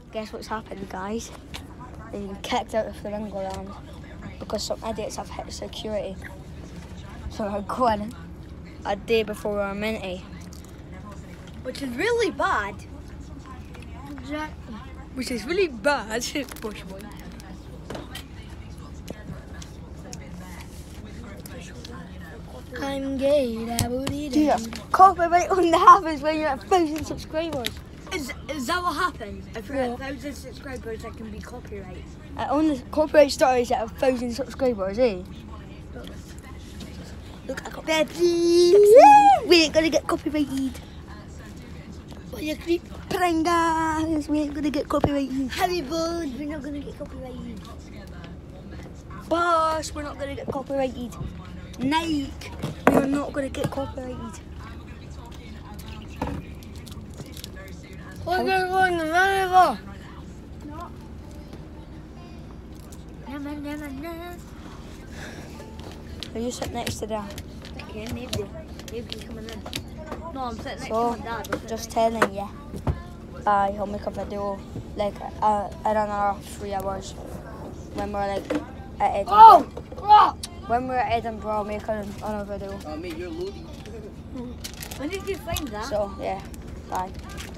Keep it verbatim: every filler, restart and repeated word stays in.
guess what's happened, guys? They've been kicked out of Flamingo Land because some idiots have hit security. So we're going a day before we were meant to. Which is really bad. Exactly. Which is really bad. Bush boy. I'm gay. Yeah. Copyright only happens when you're at a thousand subscribers. Is, is that what happens? If you're at a thousand subscribers, that can be copyright. Uh, only copyright starts at a thousand subscribers, eh? Look, I got Pepsi. We ain't gonna get copyrighted. But you creep. Prangas, we ain't gonna get copyrighted. Harry Bones, we're not gonna get copyrighted. Boss, we're not gonna get copyrighted. Nike, we're not gonna get copyrighted. We're gonna go in the river. Are you sitting next to them? Okay, maybe. Maybe coming in. No, I'm sitting next So, to my dad. just telling you, uh, I'll make a video like uh, in another three hours when we're like at Edinburgh. Oh! Oh! When we're at Edinburgh, I'll make an, another video. Uh, mate, you're loading. When did you find that? So, yeah, bye.